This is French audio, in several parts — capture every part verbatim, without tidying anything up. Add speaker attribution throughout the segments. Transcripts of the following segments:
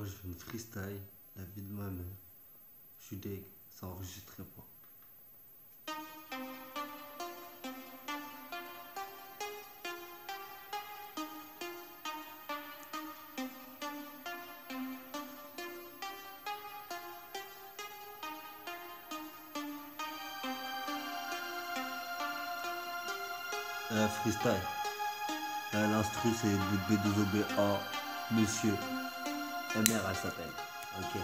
Speaker 1: Moi, je veux une freestyle, la vie de ma mère. Je suis deg, ça enregistrait pas. Euh, freestyle. Euh, L'instru, c'est B deux O B A, Monsieur. M R, elle s'appelle. Ok.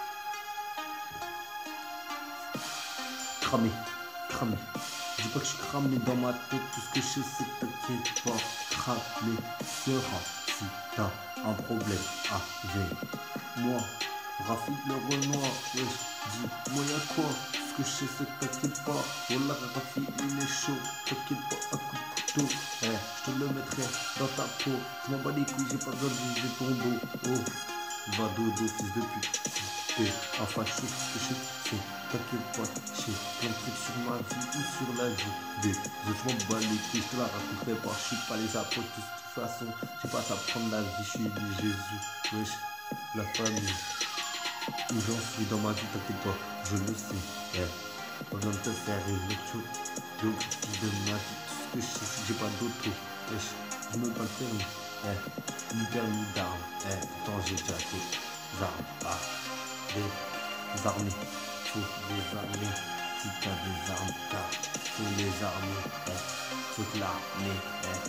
Speaker 1: Cramé, cramé. Je dis pas que je suis cramé dans ma tête, tout ce que je sais c'est que t'inquiète pas. Cramé sera si t'as un problème avec moi. Rafik le Renoir, wesh, dis-moi y'a quoi? Tout ce que je sais c'est que t'inquiète pas. Wallah, Rafik il est chaud, t'inquiète pas, un coup de couteau. Eh, je te le mettrai dans ta peau. Je m'en bats les couilles, j'ai pas besoin de viser ton dos. Oh, va dodo, fils de pute. Et enfin, je sais ce que je sais, c'est t'inquiète pas, j'ai plein de trucs sur ma vie ou sur la vie des autres. Je m'en bats les couilles, je te la raconterai pas, je suis pas les apôtres, de toute façon, j'ai pas à t'apprendre la vie, je suis du Jésus, wesh, la famille, où j'en suis dans ma vie, t'inquiète pas, je le sais, eh, pas besoin de te faire une biographie de ma vie, tout ce que je sais, c'est que j'ai pas d'auto, wesh, je me bats le permis, eh, ni permis d'armes, eh, pourtant j'ai déjà des armes, ah. Des armées, faut des armées. Si t'as des armes, t'as, faut les armer, eh. Faut te l'armer, eh.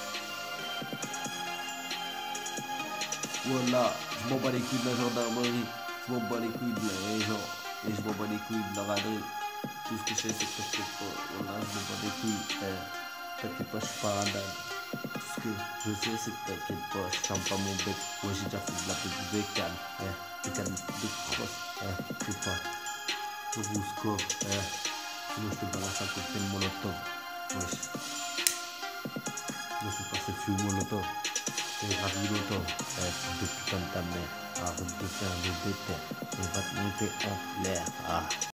Speaker 1: Voilà, je m'en bats les couilles de la gendarmerie, je m'en bats les couilles de la gens, et je m'en bats les couilles de la raderie. Tout ce que je sais, c'est que t'inquiète pas, voilà, je m'en bats les couilles, eh. T'inquiète pas, je suis pas radin. Tout ce que je sais, c'est que t'inquiète pas, je ferme pas mon bec. Ouais, j'ai déjà fait de la petite bécane, eh. Bécane de crosse, eh. C'est pas de rousco, eh. Sinon, je te balance un cocktail molotov. Wesh. Non, c'est pas ce fût molotov. C'est ravilotov. Eh, fils de putain de ta mère. Arrête de faire le déter. Et va te monter en l'air. Ah.